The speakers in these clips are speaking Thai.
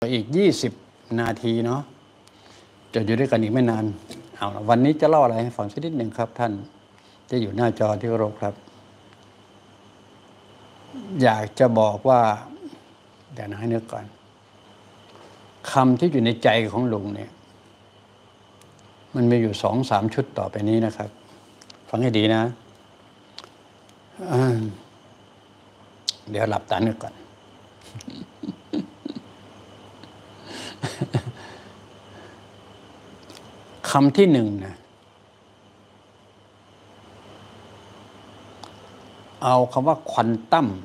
ก็อีก20 นาทีเนาะจะอยู่ด้วยกันอีกไม่นานเอาละวันนี้จะเล่าอะไรให้ฟังสักนิดหนึ่งครับท่านจะอยู่หน้าจอที่เคารพครับอยากจะบอกว่าเดี๋ยวนะให้นึกก่อนคำที่อยู่ในใจของลุงเนี่ยมันมีอยู่2-3 ชุดต่อไปนี้นะครับฟังให้ดีนะเดี๋ยวหลับตานึกก่อนคำที่1นะเอาคำว่าควอนตัม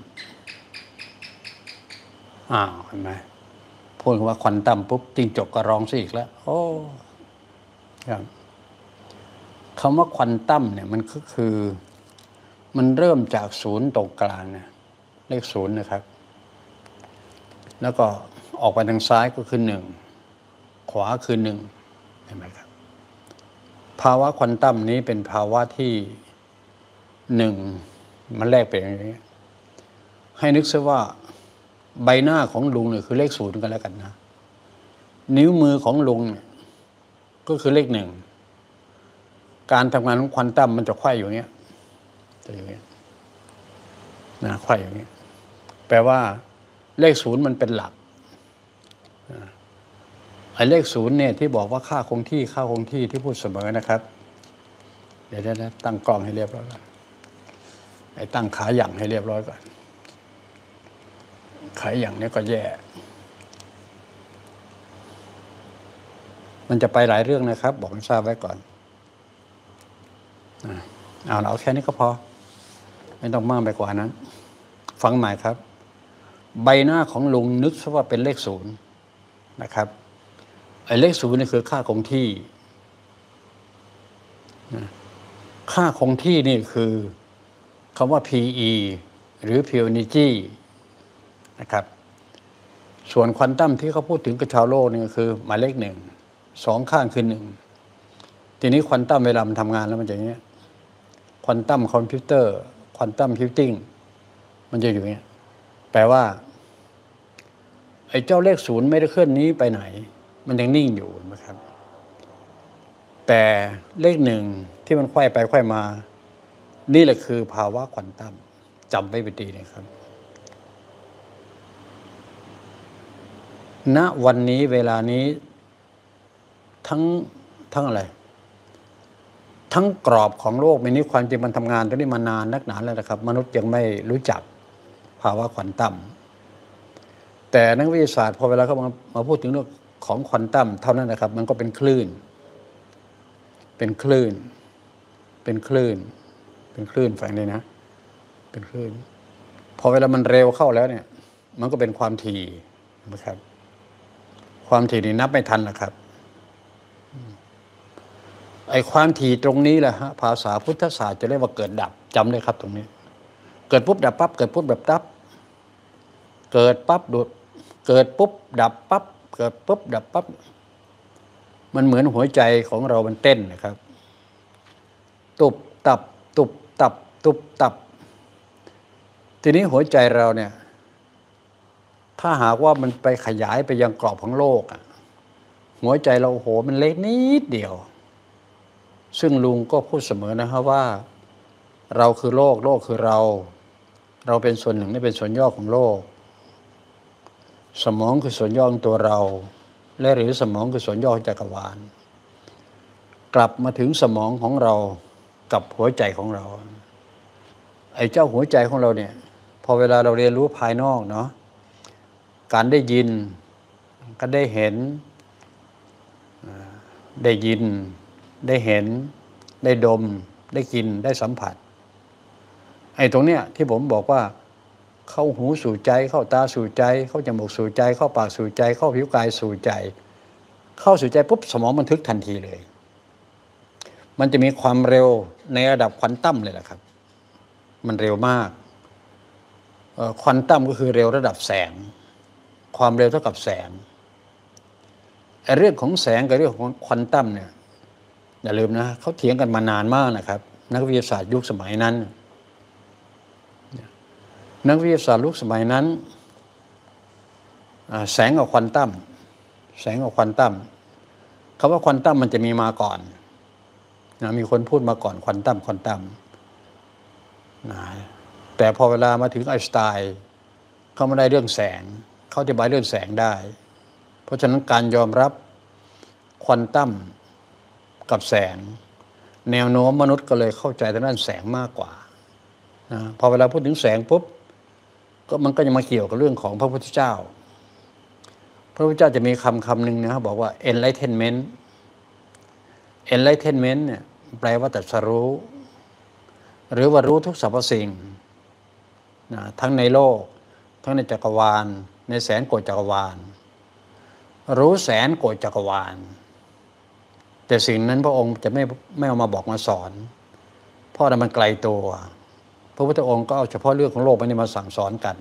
เห็นไหมพูดคำว่าควอนตัมปุ๊บจิ้งจกก็ร้องซะอีกแล้วโอ้ครับคำว่าควอนตัมเนี่ยมันก็คือมันเริ่มจากศูนย์ตรงกลางนะเลข0นะครับแล้วก็ออกไปทางซ้ายก็คือ1ขวาคือ1เห็นไหมครับภาวะควอนตัมนี้เป็นภาวะที่1มันแลกเป็นอย่างนี้ให้นึกซะว่าใบหน้าของลุงเนี่ยคือเลข0กันแล้วกันนะนิ้วมือของลุงเนี่ยก็คือเลข1การทำงานของควอนตัมมันจะไขว้อยู่อย่างเงี้ยจะอย่างเงี้ยนะไขว้อย่างเงี้ยแปลว่าเลข0มันเป็นหลักไอ้เลข0เนี่ยที่บอกว่าค่าคงที่ที่พูดเสมอนะครับเดี๋ยวตั้งกล้องให้เรียบร้อยก่อนไอ้ตั้งขาหยั่งให้เรียบร้อยก่อนขาหยั่งนี่ก็แย่มันจะไปหลายเรื่องนะครับบอกให้ทราบไว้ก่อนเอาแค่นี้ก็พอไม่ต้องมากไปกว่านั้นฟังใหม่ครับใบหน้าของลุงนึกซะว่าเป็นเลข0นะครับไอ้เลข0นี่คือค่าคงที่ค่าคงที่นี่คือคำว่า PE หรือ Pure Energy นะครับส่วนควอนตัมที่เขาพูดถึงกับชาวโลกนี่ก็คือหมายเลข1 2ข้างคือ1ทีนี้ควอนตัมเวลามันทำงานแล้วมันจะอย่างนี้ควอนตัมคอมพิวเตอร์ควอนตัมคอมพิวติ้งมันจะอยู่อย่างนี้แปลว่าไอ้เจ้าเลข0ไม่ได้เคลื่อนนี้ไปไหนมันยังนิ่งอยู่นะครับแต่เลข1ที่มันไขว้ไปไขว้มานี่แหละคือภาวะควอนตัมจำไว้เป็นดีนะครับณวันนี้เวลานี้ทั้งอะไรทั้งกรอบของโลกมีนี้ความจริงมันทำงานตรงนี้มานานนักหนาแล้วนะครับมนุษย์ยังไม่รู้จักภาวะควอนตัมแต่นักวิทยาศาสตร์พอเวลาเขามาพูดถึงเรื่องของควอนตัมเท่านั้นนะครับมันก็เป็นคลื่นฟังเลยนะเป็นคลื่นพอเวลามันเร็วเข้าแล้วเนี่ยมันก็เป็นความถี่นะครับความถี่นี่นับไม่ทันนะครับไอ้ความถี่ตรงนี้แหละฮะภาษาพุทธศาสตร์จะเรียกว่าเกิดดับจำเลยครับตรงนี้เกิดปุ๊บดับปั๊บเกิดปุ๊บดับปั๊บเกิดปั๊บเกิดปุ๊บดับปั๊บเกิดปุ๊บดับปั๊บมันเหมือนหัวใจของเรามันเต้นนะครับตุบตับตุบตับตุบตับทีนี้หัวใจเราเนี่ยถ้าหากว่ามันไปขยายไปยังกรอบของโลกหัวใจเราโหมันเล็กนิดเดียวซึ่งลุงก็พูดเสมอนะครับว่าเราคือโลกโลกคือเราเป็นส่วนหนึ่งนี่เป็นส่วนย่อของโลกสมองคือส่วนย่อของตัวเราและหรือสมองคือส่วนย่อของจักรวาลกลับมาถึงสมองของเรากับหัวใจของเราไอ้เจ้าหัวใจของเราเนี่ยพอเวลาเราเรียนรู้ภายนอกเนาะการได้ยินก็ได้เห็นได้ยินได้เห็นได้ดมได้กินได้สัมผัสไอ้ตรงเนี้ยที่ผมบอกว่าเข้าหูสู่ใจเข้าตาสู่ใจเข้าจมูกสู่ใจเข้าปากสู่ใจเข้าผิวกายสู่ใจเข้าสู่ใจปุ๊บสมองบันทึกทันทีเลยมันจะมีความเร็วในระดับควอนตัมเลยแหละครับมันเร็วมากควอนตัมก็คือเร็วระดับแสงความเร็วเท่ากับแสงเรื่องของแสงกับเรื่องของควอนตัมเนี่ยอย่าลืมนะเขาเถียงกันมานานมากนะครับนักวิทยาศาสตร์ยุคสมัยนั้นนักวิทยาศาสตร์ยุคสมัยนั้นแสงกับควอนตัมแสงกับควอนตัมคำว่าควอนตัมมันจะมีมาก่อนนะมีคนพูดมาก่อนควอนตัมนะแต่พอเวลามาถึงไอน์สไตน์เขาไม่ได้เรื่องแสงเขาอธิบายเรื่องแสงได้เพราะฉะนั้นการยอมรับควอนตัมกับแสงแนวโน้มมนุษย์ก็เลยเข้าใจทางด้านแสงมากกว่านะพอเวลาพูดถึงแสงปุ๊บก็มันก็จะมาเกี่ยวกับเรื่องของพระพุทธเจ้าพระพุทธเจ้าจะมีคำหนึ่งนะครับบอกว่า enlightenment เนี่ยแปลว่าตรัสรู้หรือว่ารู้ทุกสรรพสิ่งนะทั้งในโลกทั้งในจักรวาลในแสนโกฏจักรวาลรู้แสนโกฏจักรวาลแต่สิ่งนั้นพระองค์จะไม่เอามาบอกมาสอนเพราะมันไกลตัวพระพุทธองค์ก็เอาเฉพาะเรื่องของโลกนี้มาสั่งสอนกัน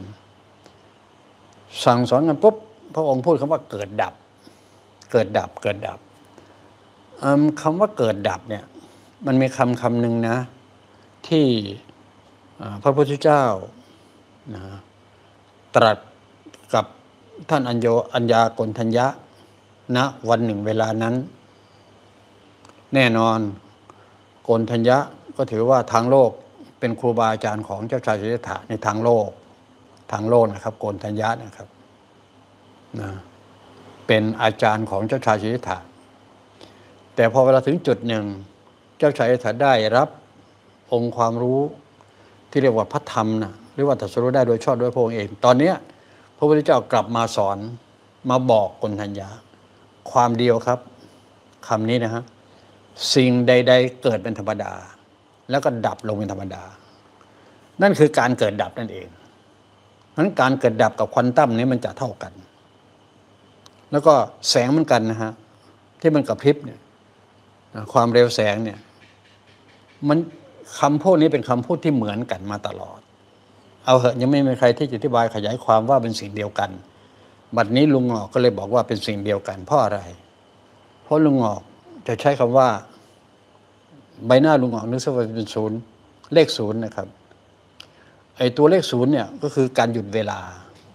ปุ๊บพระองค์พูดคำว่าเกิดดับคำว่าเกิดดับเนี่ยมันมีคำหนึ่งนะที่พระพุทธเจ้านะตรัสกับท่านอัญญากณฑัญญะณวันหนึ่งเวลานั้นแน่นอนโกณฑัญญะก็ถือว่าทางโลกเป็นครูบาอาจารย์ของเจ้าชายสิทธัตถะในทางโลกนะครับโกณฑัญญะนะครับนะเป็นอาจารย์ของเจ้าชายสิทธัตถะแต่พอเวลาถึงจุดหนึ่งเจ้าชายสิทธัตถะได้รับองค์ความรู้ที่เรียกว่าพระธรรมนะหรือว่าตรัสรู้ได้โดยชอบด้วยพระองค์เองตอนนี้พระพุทธเจ้ากลับมาสอนมาบอกโกณฑัญญะความเดียวครับคำนี้นะฮะสิ่งใดๆเกิดเป็นธรรมดาแล้วก็ดับลงเป็นธรรมดานั่นคือการเกิดดับนั่นเองนั้นการเกิดดับกับควอนตัมนี้มันจะเท่ากันแล้วก็แสงเหมือนกันนะฮะที่มันกระพริบเนี่ยความเร็วแสงเนี่ยมันคำพูดนี้เป็นคำพูดที่เหมือนกันมาตลอดเอาเหอะยังไม่มีใครที่จะอธิบายขยายความว่าเป็นสิ่งเดียวกันบัดนี้ลุงงอกก็เลยบอกว่าเป็นสิ่งเดียวกันเพราะอะไรเพราะลุงงอกจะใช้คำว่าใบหน้าลุงงอกนึกซะว่าเป็นศูนย์เลขศูนย์นะครับไอ้ตัวเลขศูนย์เนี่ยก็คือการหยุดเวลา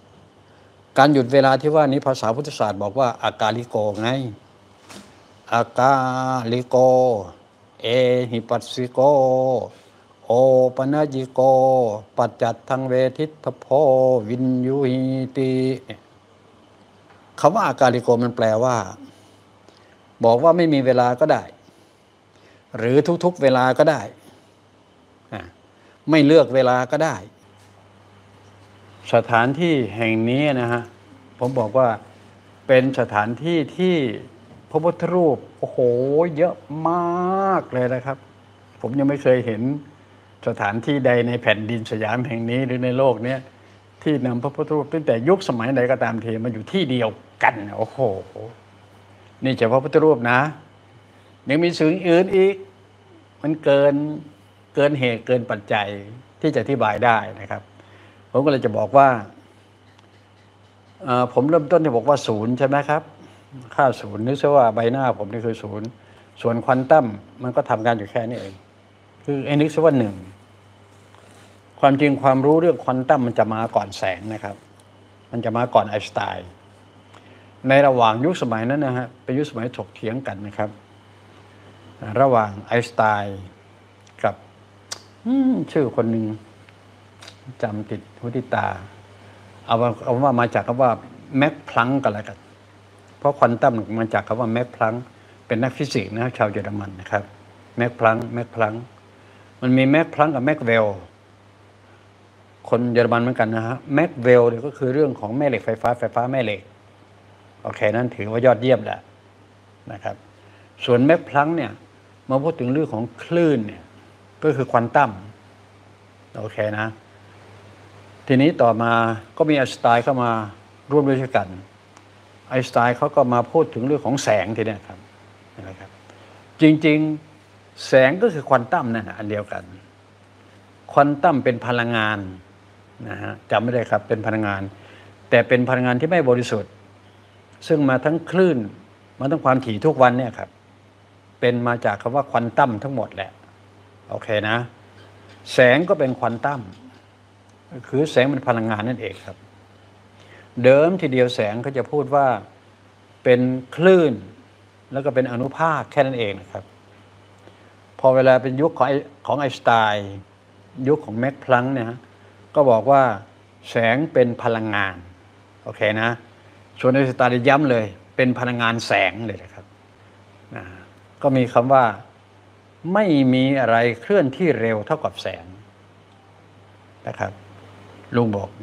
ที่ว่านี้ภาษาพุทธศาสตร์บอกว่าอากาลิโกไงอากาลิโกเอหิปัสสิโกโอปนัญญิโกปัจจัตทังเวทิตโพวินยุหิติคำว่าอากาลิโกมันแปลว่าบอกว่าไม่มีเวลาก็ได้หรือทุกๆเวลาก็ได้ไม่เลือกเวลาก็ได้สถานที่แห่งนี้นะฮะผมบอกว่าเป็นสถานที่ที่พระพุทธรูปโอ้โหเยอะมากเลยนะครับผมยังไม่เคยเห็นสถานที่ใดในแผ่นดินสยามแห่งนี้หรือในโลกนี้ที่นำพระพุทธรูปตั้งแต่ยุคสมัยใดก็ตามทีมาอยู่ที่เดียวกันโอ้โหนี่เฉพาะพระพุทธรูปนะยังมีสิ่งอื่นอีกมันเกินเหตุเกินปัจจัยที่จะอธิบายได้นะครับผมก็เลยจะบอกว่าผมเริ่มต้นที่บอกว่าศูนย์ใช่ไหมครับค่าศูนย์นึกซะว่าใบหน้าผมนี่คือศูนย์ส่วนควอนตัมมันก็ทำงานอยู่แค่นี้เองคือไอ้นึกซะว่าหนึ่งความจริงความรู้เรื่องควอนตัมมันจะมาก่อนแสงนะครับมันจะมาก่อนไอน์สไตน์ในระหว่างยุคสมัยนั้นนะฮะเป็นยุคสมัยถกเถียงกันนะครับระหว่างไอน์สไตน์กับชื่อคนหนึ่งจำติดหูติดตาเอาว่ามาจากคำว่าแม็กพลังก์กันแล้วกันเพราะควอนตัมมาจากคำว่าแม็กพลังก์เป็นนักฟิสิกส์นะชาวเยอรมันนะครับแม็กพลังก์มันมีแม็กพลังก์กับแม็กเวลคนเยอรมันเหมือนกันนะฮะแม็กเวลเนี่ยก็คือเรื่องของแม่เหล็กไฟฟ้าแม่เหล็กโอเคนั่นถือว่ายอดเยี่ยมแหละนะครับส่วนแม็กพลังก์เนี่ยมาพูดถึงเรื่องของคลื่นเนี่ยก็คือควอนตัมโอเคนะทีนี้ต่อมาก็มีไอน์สไตน์เข้ามาร่วมด้วยกันไอน์สไตน์เขาก็มาพูดถึงเรื่องของแสงทีนี้ครับนะครับจริงๆแสงก็คือควอนตัมนั่นอันเดียวกันควอนตัมเป็นพลังงานนะฮะจำไม่ได้ครับเป็นพลังงานแต่เป็นพลังงานที่ไม่บริสุทธิ์ซึ่งมาทั้งคลื่นมาทั้งความถี่ทุกวันเนี่ยครับเป็นมาจากคำว่าควอนตัมทั้งหมดแหละโอเคนะแสงก็เป็นควอนตัมคือแสงเป็นพลังงานนั่นเองครับเดิมทีเดียวแสงเขาจะพูดว่าเป็นคลื่นแล้วก็เป็นอนุภาคแค่นั้นเองนะครับพอเวลาเป็นยุคของไอน์สไตน์ยุคของแม็กพลังก์เนี่ยก็บอกว่าแสงเป็นพลังงานโอเคนะส่วนไอน์สไตน์ย้ำเลยเป็นพลังงานแสงเลยนะครับก็มีคำว่าไม่มีอะไรเคลื่อนที่เร็วเท่ากับแสงนะครับลุงบอก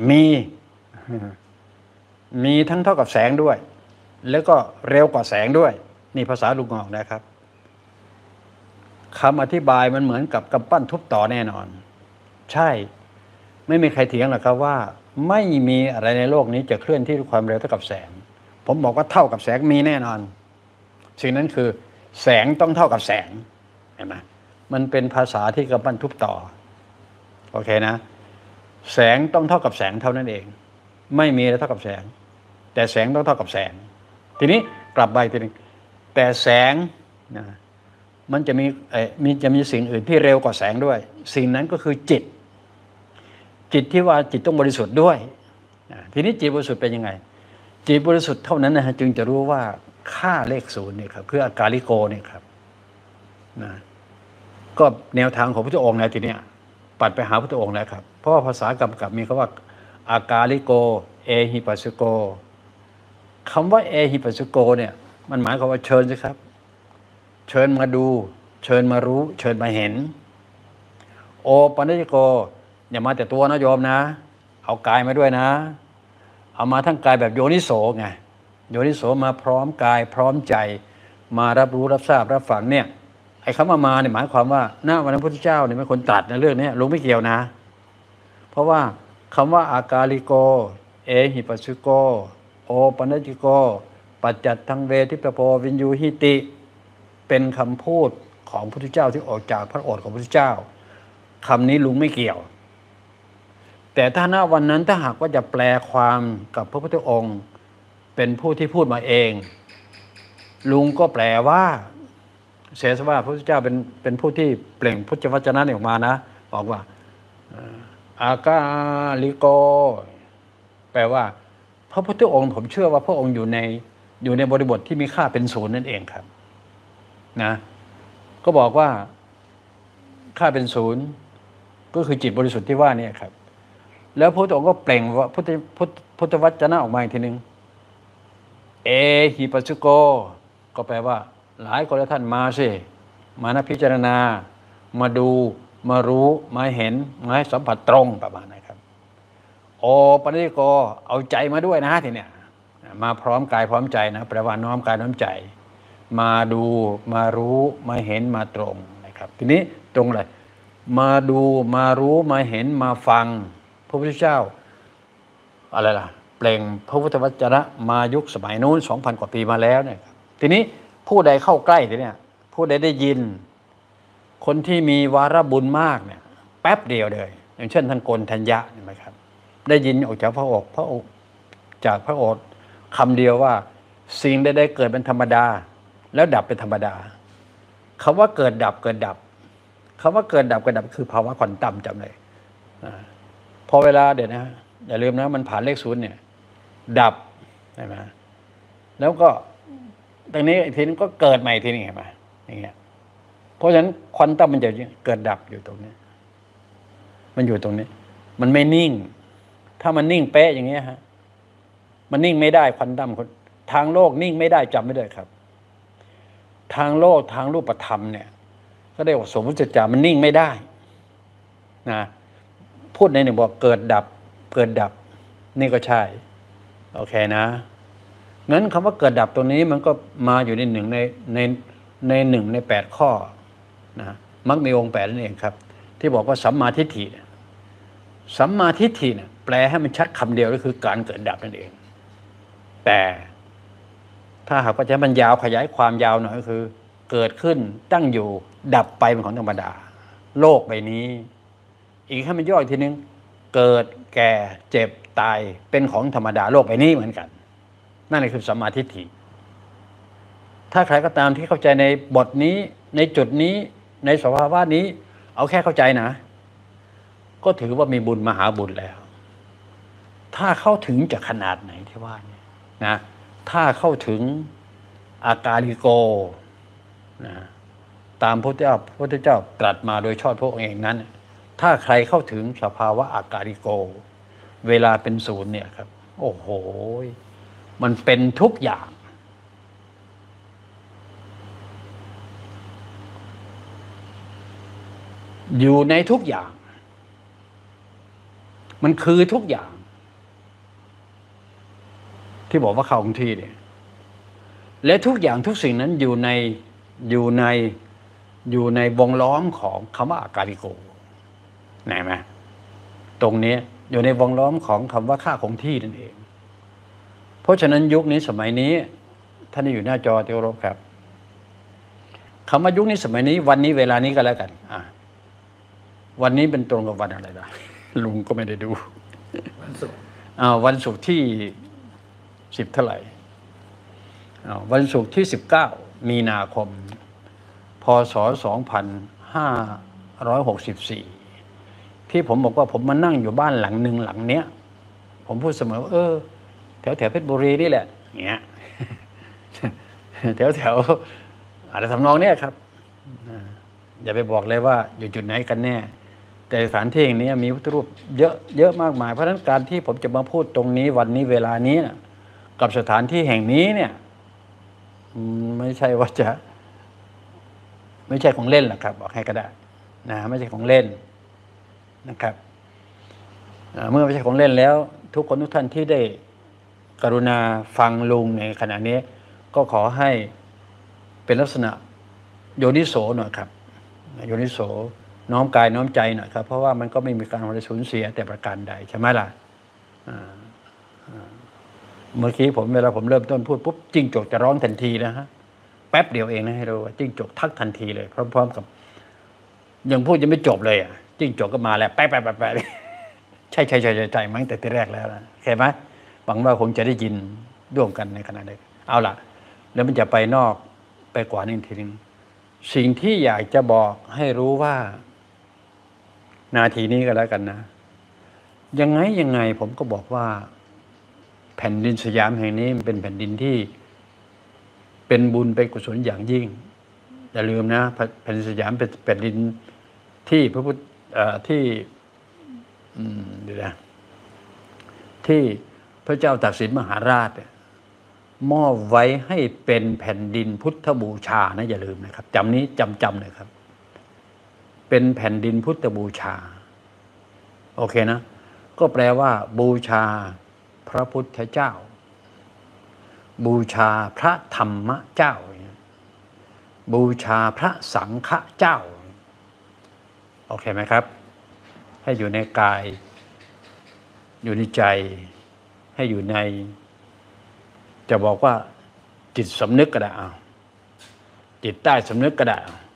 มีทั้งเท่ากับแสงด้วยแล้วก็เร็วกว่าแสงด้วยนี่ภาษาลุงออกนะครับคำอธิบายมันเหมือนกับกำปั้นทุบต่อแน่นอนใช่ไม่มีใครเถียงหรอกครับว่าไม่มีอะไรในโลกนี้จะเคลื่อนที่ด้วยความเร็วเท่ากับแสงผมบอกว่าเท่ากับแสงมีแน่นอนสิ่งนั้นคือแสงต้องเท่ากับแสงเห็นไหมมันเป็นภาษาที่กำปั้นทุบต่อโอเคนะแสงต้องเท่ากับแสงเท่านั้นเองไม่มีอะไรเท่ากับแสงแต่แสงต้องเท่ากับแสงทีนี้กลับไปทีนึงแต่แสงนะมันจะมีสิ่งอื่นที่เร็วกว่าแสงด้วยสิ่งนั้นก็คือจิตที่ว่าจิตต้องบริสุทธิ์ด้วยทีนี้จิตบริสุทธิ์เป็นยังไงจิตบริสุทธิ์เท่านั้นนะฮะจึงจะรู้ว่าค่าเลขศูนย์เนี่ยครับคืออากาลิโกเนี่ยครับนะก็แนวทางของพระพุทธองค์ในทีเนี้ยปัดไปหาพระพุทธองค์แล้วครับเพราะว่าภาษากำกับมีคำว่าอากาลิโกเอหิปัสสโกคำว่าเอหิปัสสโกเนี่ยมันหมายความว่าเชิญสิครับเชิญมาดูเชิญมารู้เชิญมาเห็นโอปัญญโกอย่ามาแต่ตัวนะโยมนะเอากายมาด้วยนะเอามาทั้งกายแบบโยนิโสไงโยนิโสมาพร้อมกายพร้อมใจมารับรู้รับทราบรับฟังเนี่ยไอ้คำมาเนี่ยหมายความว่าหน้าวันพระพุทธเจ้าเนี่ยเป็นคนตรัสในเรื่องนี้ลุงไม่เกี่ยวนะเพราะว่าคำว่าอากาลิโกเอหิปัสสโกโอปัญญโกปัจจัตทังเวทิปโปวินยูหิติเป็นคำพูดของพระพุทธเจ้าที่ออกจากพระโอษฐ์ของพระพุทธเจ้าคำนี้ลุงไม่เกี่ยวแต่ถ้าณวันนั้นถ้าหากว่าจะแปลความกับพระพุทธองค์เป็นผู้ที่พูดมาเองลุงก็แปลว่าเสสว่าพระพุทธเจ้าเป็นผู้ที่เปล่งพุทธวจนะออกมานะบอกว่าอากาลิโกแปลว่าพระพุทธองค์ผมเชื่อว่าพระองค์อยู่ในบริบทที่มีค่าเป็นศูนย์นั่นเองครับนะก็บอกว่าค่าเป็นศูนย์ก็คือจิตบริสุทธิ์ที่ว่านี่ครับแล้วพระพุทธองค์ก็เปล่งว่าพุทธวจนะออกมาอีกทีนึงเอหิปัสสโกก็แปลว่าหลายคนและท่านมาสิมานะพิจารณามาดูมารู้มาเห็นมาให้สัมผัสตรงประมาณนั้นครับโอปัญญโกเอาใจมาด้วยนะทีเนี้ยมาพร้อมกายพร้อมใจนะแปลว่าน้อมกายน้อมใจมาดูมารู้มาเห็นมาตรงนะครับทีนี้ตรงเลยมาดูมารู้มาเห็นมาฟังพระพุทธเจ้าอะไรล่ะเปล่งพระพุทธวจนะมายุคสมัยนู้น 2,000 กว่าปีมาแล้วเนี่ยทีนี้ผู้ใดเข้าใกล้ทีเนี้ยผู้ใดได้ยินคนที่มีวาระบุญมากเนี่ยแป๊บเดียวเลยอย่างเช่นท่านโกณทัญญะเห็นไหมครับได้ยินออกจากพระโอษฐ์จากพระโอษฐ์คำเดียวว่าสิ่งใดๆเกิดเป็นธรรมดาแล้วดับเป็นธรรมดาคำว่าเกิดดับคำว่าเกิดดับคือภาวะควอนตัมจำเลยพอเวลาเดี๋ยวนะอย่าลืมนะมันผ่านเลขศูนย์เนี่ยดับใช่ไหมแล้วก็ตรงนี้อีกทีนึงก็เกิดใหม่ทีนึงเห็นไหมอย่างเงี้ยเพราะฉะนั้นควอนตัมมันจะเกิดดับอยู่ตรงนี้มันอยู่ตรงนี้มันไม่นิ่งถ้ามันนิ่งเป๊ะอย่างเงี้ยฮะมันนิ่งไม่ได้ควอนตัมทางโลกนิ่งไม่ได้จำไม่ได้ครับทางโลกทางรูปธรรมเนี่ยก็ได้ว่าสมมติจะมันนิ่งไม่ได้นะพูดในหนึ่งบอกเกิดดับนี่ก็ใช่โอเคนะงั้นคำว่าเกิดดับตรงนี้มันก็มาอยู่ในหนึ่งใน8ข้อนะมักมีองค์8นั่นเองครับที่บอกว่าสัมมาทิฏฐิสัมมาทิฏฐิเนี่ยแปลให้มันชัดคำเดียวก็คือการเกิดดับนั่นเองแต่ถ้าหากว่าจะมันยาวขยายความยาวหน่อยก็คือเกิดขึ้นตั้งอยู่ดับไปเป็นของธรรมดาโลกใบนี้อีกให้มันย่ออีกทีนึงเกิดแก่เจ็บตายเป็นของธรรมดาโลกใบนี้เหมือนกันนั่นคือสัมมาทิฏฐิถ้าใครก็ตามที่เข้าใจในบทนี้ในจุดนี้ในสภาวะนี้เอาแค่เข้าใจนะก็ถือว่ามีบุญมหาบุญแล้วถ้าเข้าถึงจะขนาดไหนที่ว่านี่นะถ้าเข้าถึงอาการิโกนะตามพระพุทธเจ้าตรัสมาโดยชอบพระองค์เองนั้นถ้าใครเข้าถึงสภาวะอาการิโกเวลาเป็นศูนย์เนี่ยครับโอ้โหมันเป็นทุกอย่างอยู่ในทุกอย่างมันคือทุกอย่างที่บอกว่าเข้าของที่เนี่ยและทุกอย่างทุกสิ่งนั้นอยู่ในวงล้อมของคำว่าอาการิโกไหนไหมตรงนี้อยู่ในวงล้อมของคำว่าค่าคงที่นั่นเองเพราะฉะนั้นยุคนี้สมัยนี้ท่านที่อยู่หน้าจอที่เคารพครับคำว่ายุคนี้สมัยนี้วันนี้เวลานี้ก็แล้วกันวันนี้เป็นตรงกับวันอะไรล่ะลุงก็ไม่ได้ดูวันศุกร์วันศุกร์ที่10เท่าไหร่วันศุกร์ที่19มีนาคมพศ2564ที่ผมบอกว่าผมมานั่งอยู่บ้านหลังหนึ่งหลังเนี้ยผมพูดเสมอว่าแถวเพชรบุรีนี่แหละเงี้ยแถวอะไรทำนองเนี้ยครับอย่าไปบอกเลยว่าอยู่จุดไหนกันแน่แต่สถานที่แห่งนี้มีพุทธรูปเยอะมากมายเพราะฉะนั้นการที่ผมจะมาพูดตรงนี้วันนี้เวลานี้กับสถานที่แห่งนี้เนี่ยไม่ใช่ว่าจะไม่ใช่ของเล่นหรอกครับบอกให้ก็ได้นะไม่ใช่ของเล่นนะครับเมื่อไม่ใช่ของเล่นแล้วทุกคนทุกท่านที่ได้กรุณาฟังลุงในขณะนี้ก็ขอให้เป็นลักษณะโยนิโสหน่อยครับโยนิโสน้อมกายน้อมใจหน่อยครับเพราะว่ามันก็ไม่มีการสูญเสียแต่ประการใดใช่ไหมล่ะเมื่อกี้เวลาผมเริ่มต้นพูดปุ๊บจิ้งจกจะร้องทันทีนะฮะแป๊บเดียวเองนะให้รู้ว่าจิ้งจกทักทันทีเลยพร้อมๆกับยังพูดยังไม่จบเลยจิ้งจกก็มาแล้วแป๊บใช่มั้งแต่ทีแรกแล้วนะเห็นไหมหวังว่าคงจะได้ยินร่วมกันในขณะนี้เอาล่ะแล้วมันจะไปนอกไปกว่านี้ทีนึงสิ่งที่อยากจะบอกให้รู้ว่านาทีนี้ก็แล้วกันนะยังไงผมก็บอกว่าแผ่นดินสยามแห่งนี้มันเป็นแผ่นดินที่เป็นบุญเป็นกุศลอย่างยิ่งอย่าลืมนะแผ่นดินสยามเป็นแผ่นดินที่พระพุทธที่เดี๋ยวนะที่พระเจ้าตากสินมหาราชมอบไว้ให้เป็นแผ่นดินพุทธบูชานะอย่าลืมนะครับจำเลยครับเป็นแผ่นดินพุทธบูชาโอเคนะก็แปลว่าบูชาพระพุทธเจ้าบูชาพระธรรมเจ้าบูชาพระสังฆเจ้าโอเคไหมครับให้อยู่ในกายอยู่ในใจให้อยู่ในจะบอกว่าจิตสำนึกก็ได้จิตใต้สำนึกก็ได้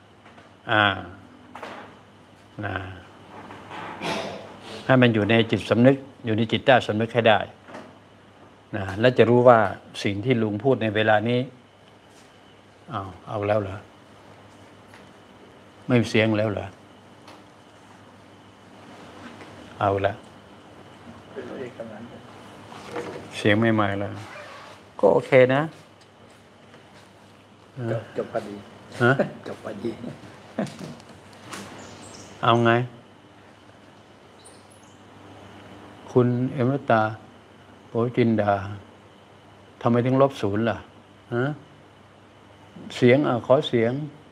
ให้มันอยู่ในจิตสำนึกอยู่ในจิตใต้สำนึกให้ได้นะแล้วจะรู้ว่าสิ่งที่ลุงพูดในเวลานี้เอาแล้วเหรอไม่มีเสียงแล้วเหรอเอาละเสียงไม่มาแล้วก็โอเคนะจบพอดีจบพอดีเอาไงคุณเอมรัตตาโปจินดาทำไมถึงลบศูนย์ล่ะเสียงขอเสียง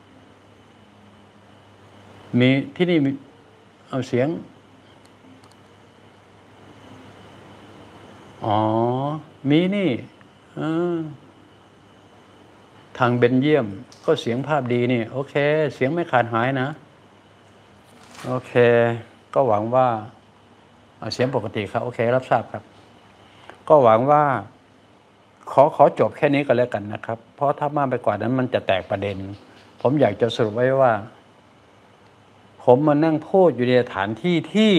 มีที่นี่เอาเสียงมีนี่ทางเบนเยียมก็เสียงภาพดีนี่โอเคเสียงไม่ขาดหายนะโอเคก็หวังว่าเสียงปกติครับโอเครับทราบครับก็หวังว่าขอจบแค่นี้ก็แล้วกันนะครับเพราะถ้ามากไปกว่านั้นมันจะแตกประเด็นผมอยากจะสรุปไว้ว่าผมมานั่งพูดอยู่ในสถานที่ที่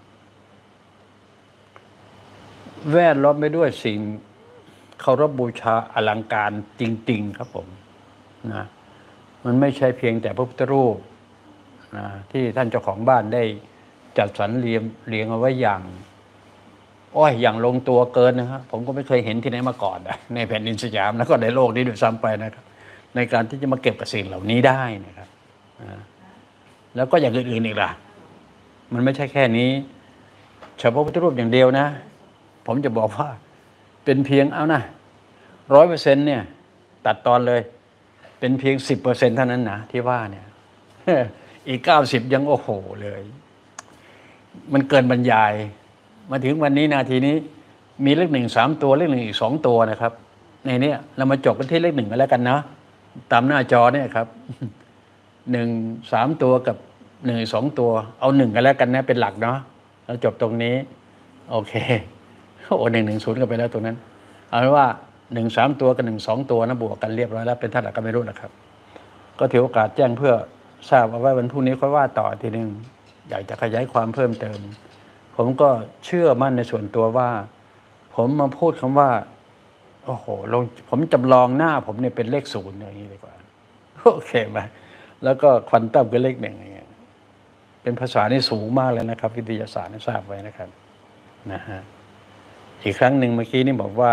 แวดล้อมไปด้วยสิ่งเคารพบูชาอลังการจริงๆครับผมนะมันไม่ใช่เพียงแต่พระพุทธรูปนะที่ท่านเจ้าของบ้านได้จัดสรรเรียงเอาไว้อย่างโอ้ยอย่างลงตัวเกินนะครับผมก็ไม่เคยเห็นที่ไหนมาก่อนนะในแผ่นดินสยามแล้วก็ในโลกนี้ด้วยซ้ำไปนะครับในการที่จะมาเก็บกับสิ่งเหล่านี้ได้นะครับแล้วก็อย่างอื่นๆอีกล่ะมันไม่ใช่แค่นี้เฉพาะพุทธรูปอย่างเดียวนะผมจะบอกว่าเป็นเพียงเอานะ100%เนี่ยตัดตอนเลยเป็นเพียง10%เท่านั้นนะที่ว่าเนี่ยอีก90ยังโอ้โหเลยมันเกินบรรยายมาถึงวันนี้นาทีนี้มีเลขหนึ่ง3 ตัวเลขหนึ่งอีก2 ตัวนะครับในนี้เรามาจบกันที่เลข1กันแล้วกันนะตามหน้าจอเนี่ยครับ1 3 ตัวกับ1 2 ตัวเอา1กันแล้วกันนะเป็นหลักเนาะเราจบตรงนี้โอเคโอ้110กันไปแล้วตรงนั้นเอาเป็นว่า1 3 ตัวกับ1 2 ตัวนะบวกกันเรียบร้อยแล้วเป็นเท่าไหร่ก็ไม่รู้นะครับก็ถือโอกาสแจ้งเพื่อทราบเอาไว้วันพรุ่งนี้ค่อยว่าต่อทีนึงอยากจะขยายความเพิ่มเติมผมก็เชื่อมั่นในส่วนตัวว่าผมมาพูดคำว่าโอ้โหผมจำลองหน้าผมเนี่ยเป็นเลข0อย่างนี้ดีกว่าโอเคไหมแล้วก็ควอนตัมคือเลข1อย่างเงี้ยเป็นภาษาที่สูงมากเลยนะครับวิทยาศาสตร์ทราบไว้นะครับนะฮะอีกครั้งหนึ่งเมื่อกี้นี่บอกว่า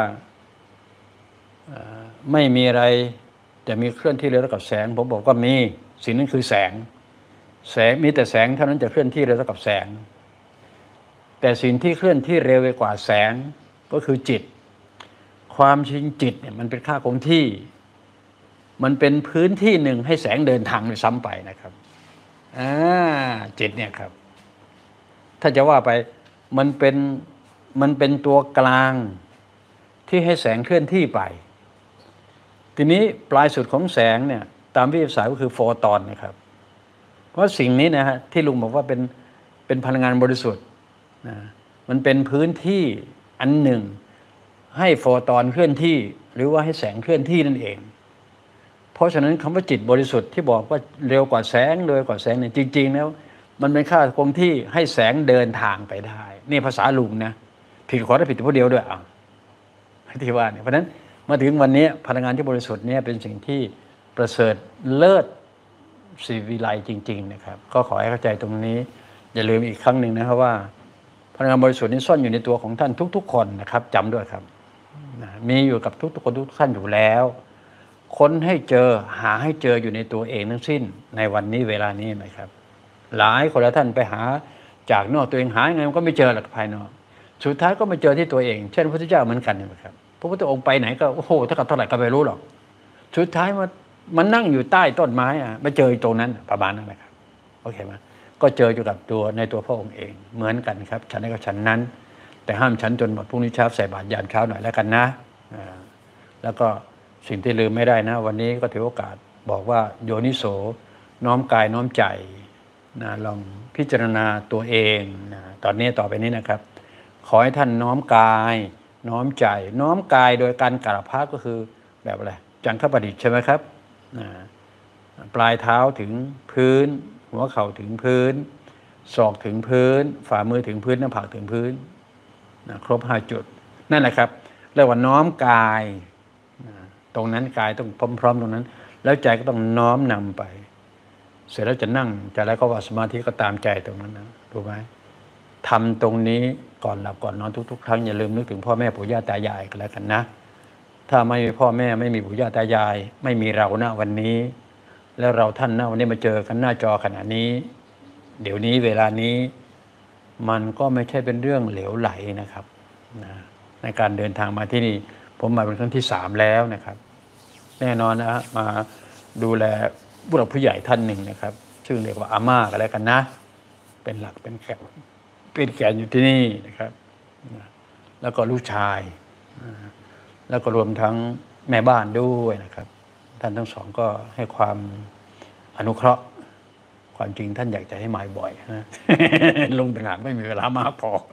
ไม่มีอะไรจะมีเคลื่อนที่เร็วเท่ากับแสงผมบอกว่ามีสิ่งนั้นคือแสงมีแต่แสงเท่านั้นจะเคลื่อนที่เร็วเท่ากับแสงแต่สิ่งที่เคลื่อนที่เร็วกว่าแสงก็คือจิตความจริงจิตเนี่ยมันเป็นค่าคงที่มันเป็นพื้นที่หนึ่งให้แสงเดินทางซ้ำไปนะครับจิตเนี่ยครับถ้าจะว่าไปมันเป็นตัวกลางที่ให้แสงเคลื่อนที่ไปทีนี้ปลายสุดของแสงเนี่ยตามวิทยาศาสตร์ก็คือโฟตอนนะครับเพราะสิ่งนี้นะฮะที่ลุงบอกว่าเป็นพลังงานบริสุทธิ์นะมันเป็นพื้นที่อันหนึ่งให้โฟตอนเคลื่อนที่หรือว่าให้แสงเคลื่อนที่นั่นเองเพราะฉะนั้นคำว่าจิตบริสุทธิ์ที่บอกว่าเร็วกว่าแสงเร็วกว่าแสงเนี่ยจริงๆแล้วมันเป็นค่าคงที่ให้แสงเดินทางไปได้นี่ภาษาลุงนะผิดขอได้ผิดแต่ผู้เดียวด้วยที่ว่าเนี่ยเพราะฉะนั้นมาถึงวันนี้พลังงานที่บริสุทธิ์เนี่ยเป็นสิ่งที่ประเสริฐเลิศศิวิไลจริงๆนะครับก็ขอให้เข้าใจตรงนี้อย่าลืมอีกครั้งหนึ่งนะครับว่าพลังงานบริสุทธิ์นี้ซ่อนอยู่ในตัวของท่านทุกๆคนนะครับจำด้วยครับมีอยู่กับทุกๆคนทุกท่านอยู่แล้วค้นให้เจอหาให้เจออยู่ในตัวเองทั้งสิ้นในวันนี้เวลานี้นะครับหลายคนละท่านไปหาจากนอกตัวเองหายังไงมันก็ไม่เจอหลักภายนอกสุดท้ายก็มาเจอที่ตัวเองเช่นพระพุทธเจ้าเหมือนกันนะครับพระพุทธองค์ไปไหนก็โอ้โหเท่ากับเท่าไหร่ก็ไม่รู้หรอกสุดท้ายมันนั่งอยู่ใต้ต้นไม้มาเจอตรงนั้นประมาณนั้นนะครับโอเคไหมก็เจออยู่กับตัวในตัวพระองค์เองเหมือนกันครับฉันได้ก็ฉันนั้นแต่ห้ามฉันจนหมดพรุ่งนี้เช้าใส่บาตรยามเช้าหน่อยแล้วกันนะแล้วก็สิ่งที่ลืมไม่ได้นะวันนี้ก็ถือโอกาสบอกว่าโยนิโสน้อมกายน้อมใจนะลองพิจารณาตัวเองนะตอนนี้ต่อไปนี้นะครับขอให้ท่านน้อมกายน้อมใจน้อมกายโดยการกราบพระก็คือแบบอะไรจังฆประดิษฐ์ใช่ไหมครับปลายเท้าถึงพื้นหัวเข่าถึงพื้นศอกถึงพื้นฝ่ามือถึงพื้นหน้าผากถึงพื้นครบ5 จุดนั่นแหละครับเรียกว่าน้อมกายตรงนั้นกายต้องพร้อมๆตรงนั้นแล้วใจก็ต้องน้อมนำไปเสร็จแล้วจะนั่งจะอะไรก็ว่าสมาธิก็ตามใจตรงนั้นนะรู้ไหมทำตรงนี้ก่อนหลับก่อนนอนทุกๆครั้งอย่าลืมนึกถึงพ่อแม่ปู่ย่าตายายกันแล้วกันนะถ้าไม่มีพ่อแม่ไม่มีปู่ย่าตายายไม่มีเราณวันนี้แล้วเราท่านณวันนี้มาเจอกันหน้าจอขณะนี้เดี๋ยวนี้เวลานี้มันก็ไม่ใช่เป็นเรื่องเหลวไหลนะครับในการเดินทางมาที่นี่ผมมาเป็นครั้งที่3แล้วนะครับแน่นอนนะมาดูแลผู้หลักผู้ใหญ่ท่านหนึ่งนะครับชื่อเรียกว่าอาม่ากันแล้วกันนะเป็นหลักเป็นแกนอยู่ที่นี่นะครับแล้วก็ลูกชายแล้วก็รวมทั้งแม่บ้านด้วยนะครับท่านทั้งสองก็ให้ความอนุเคราะห์ความจริงท่านอยากจะให้มาบ่อยนะ ลงต่างหากไม่มีเวลามากพอ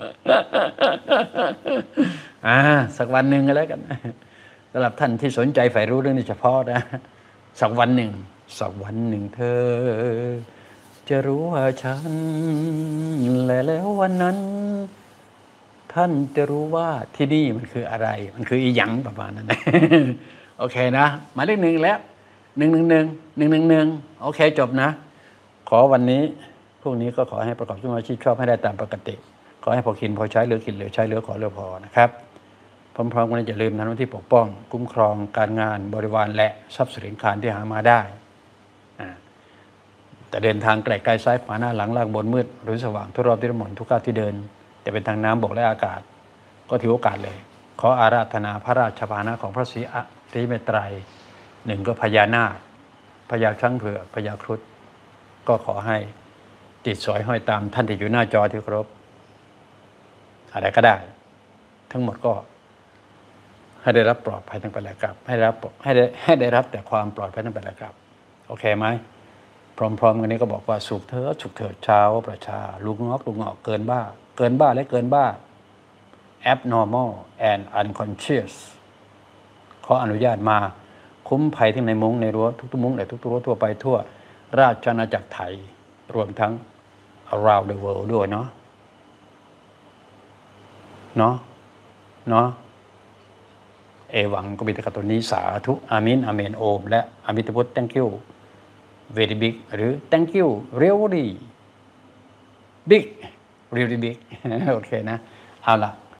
สักวันหนึ่งก็แล้วกันสำหรับท่านที่สนใจใฝ่รู้เรื่องนี้เฉพาะนะสักวันหนึ่งเธอจะรู้ว่าฉันแล้ววันนั้นท่านจะรู้ว่าที่นี่มันคืออะไรมันคืออีหยังประมาณนั้น โอเคนะหมายเลข1แล้ว111โอเคจบนะขอวันนี้พรุ่งนี้ก็ขอให้ประกอบอาชีพชอบให้ได้ตามปกติขอให้พอกินพอใช้เหลือกินเหลือใช้เหลือขอเหลือพอนะครับพร้อมๆกันอย่าลืมทำหน้าที่ปกป้องคุ้มครองการงานบริวารและทรัพย์สินคารที่หามาได้แต่เดินทางไกลๆซ้ายขวาหน้าหลังล่างบนมืดหรือสว่างทุกรอบที่ถนนทุกก้าวที่เดินแต่เป็นทางน้ำบกและอากาศก็ถือโอกาสเลยขออาราธนาพระราชพาหนะของพระศรีอริยเมตไตรหนึ่งก็พญานาคพญาช้างเผือกพญาครุฑก็ขอให้ติดสอยห้อยตามท่านที่อยู่หน้าจอที่เคารพอะไรก็ได้ทั้งหมดก็ให้ได้รับปลอดภัยทั้งไปและกลับให้ได้รับแต่ความปลอดภัยทั้งไปและกลับโอเคไหมพร้อมๆกันนี้ก็บอกว่าสุขเถิดชาวประชาลูกงอกเกินบ้าและเกินบ้า abnormal and unconscious ขออนุญาตมาคุ้มภัยที่ในมุ้งในรั้วทุกๆมุ้งในทุกๆรั้วทั่วไปทั่วราชอาณาจักรไทยรวมทั้ง around the world ด้วยเนาะเอวังก็มีแต่กับตัวนี้สาธุอามินอาเมนโอมและอามิตพุทธ thank you very big หรือ thank you really big โอเคนะเอาละ